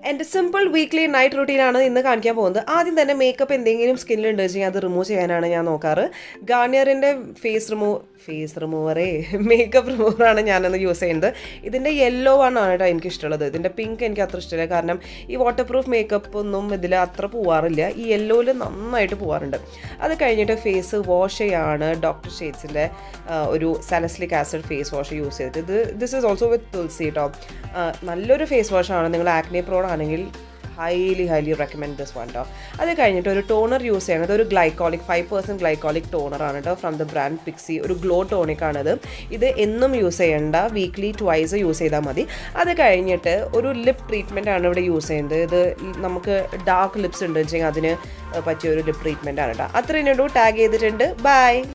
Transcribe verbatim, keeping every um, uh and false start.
എൻ്റെ simple weekly night റൂട്ടീനാണ് ഇന്ന് കാണിക്കാൻ പോകുന്നത്. ആദ്യം തന്നെ മേക്കപ്പ് എന്തെങ്കിലും സ്കിന്നിലുണ്ട് വെച്ചാൽ അത് റിമൂവ് ചെയ്യാനാണ് ഞാൻ നോക്കാറ്. ഗാർണിയറിൻ്റെ ഫേസ് റിമൂവ് ഫേസ് റിമൂവറേ മേക്കപ്പ് റിമൂവറാണ് ഞാനന്ന് യൂസ് ചെയ്യുന്നത്. ഇതിൻ്റെ യെല്ലോ ആണ് കേട്ടോ എനിക്കിഷ്ടമുള്ളത്. ഇതിൻ്റെ പിങ്ക് എനിക്ക് അത്ര ഇഷ്ടമില്ല, കാരണം ഈ വാട്ടർ പ്രൂഫ് മേക്കപ്പ് ഒന്നും ഇതിൽ അത്ര പോവാറില്ല. ഈ യെല്ലോയിൽ നന്നായിട്ട് പോവാറുണ്ട്. അത് കഴിഞ്ഞിട്ട് ഫേസ് വാഷ് ചെയ്യാണ് ഡോക്ടർ ഷേഡ്സിൻ്റെ ഒരു salicylic acid face wash use ചെയ്തിട്ട്. ഇത് this is also with tulsi കേട്ടോ. നല്ലൊരു ഫേസ് വാഷാണ്. നിങ്ങൾ ആക്നെ പ്രോൺ ആണെങ്കിൽ highly highly recommend this one കേട്ടോ. അത് കഴിഞ്ഞിട്ട് ഒരു ടോണർ യൂസ് ചെയ്യണത് ഒരു ഗ്ലൈക്കോളിക് ഫൈവ് പെർസെൻറ്റ് ഗ്ലൈക്കോളിക് ടോണറാണ് കേട്ടോ, ഫ്രം ദ ബ്രാൻഡ് പിക്സി. ഒരു ഗ്ലോ ടോണിക്കാണിത്. ഇത് എന്നും യൂസ് ചെയ്യേണ്ട, വീക്ക്ലി ട്വൈസ് യൂസ് ചെയ്താൽ മതി. അത് കഴിഞ്ഞിട്ട് ഒരു ലിപ് ട്രീറ്റ്മെൻ്റ് ആണ് ഇവിടെ യൂസ് ചെയ്യുന്നത്. ഇത് നമുക്ക് ഡാർക്ക് ലിപ്സ് ഉണ്ട് വെച്ചെങ്കിൽ അതിന് പറ്റിയ ഒരു ലിപ് ട്രീറ്റ്മെൻ്റ് ആണ് കേട്ടോ. അത്രയും ടാഗ് ചെയ്തിട്ടുണ്ട്. ബൈ.